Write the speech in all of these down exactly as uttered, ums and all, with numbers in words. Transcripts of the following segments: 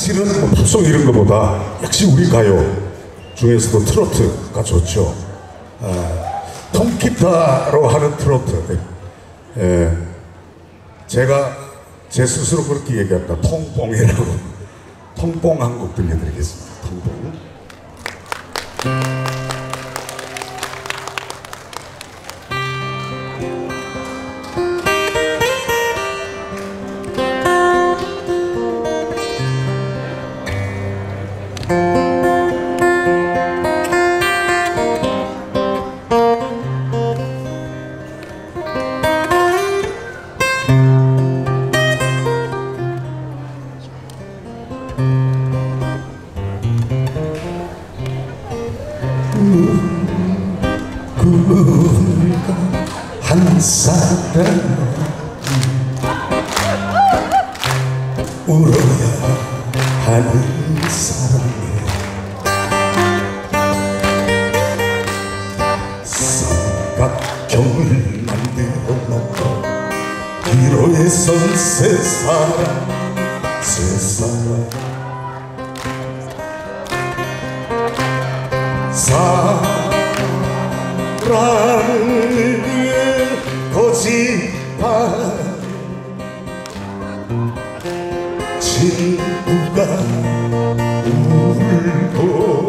사실은 뭐 팝송 이런 거보다 역시 우리 가요 중에서도 트로트가 좋죠. 아, 통기타로 하는 트로트. 예, 제가 제 스스로 그렇게 얘기합니다. 통뽕이라고. 통뽕 한 곡 들려드리겠습니다. 통뽕. 누군가 한 사람 울어야 하는 사랑에 삼각형을 만들어 놓고 기로에 선 세 사람 세 사람 사랑을 위해 고집한 친구가 울고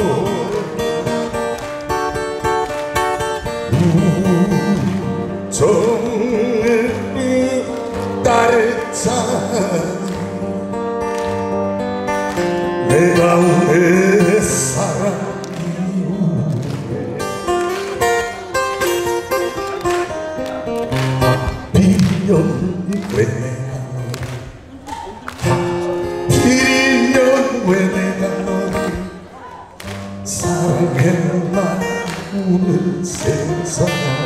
우정을 따르자 내가 내 사랑 왜 내가 하필이면 왜 내가 너를 사랑했나 우는 세상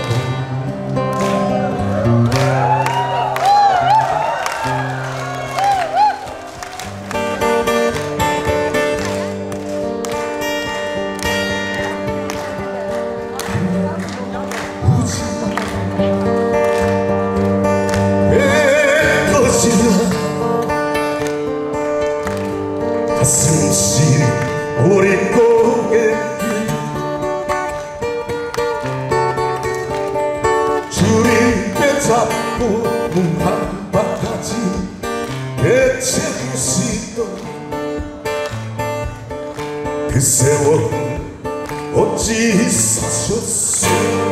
가슴 시린 우리 고갯길 줄임배 잡고 문 한바가지 배채주시던 그 세월 어찌 사셨소